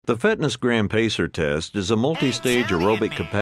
The FitnessGram Pacer Test is a multi-stage aerobic capacity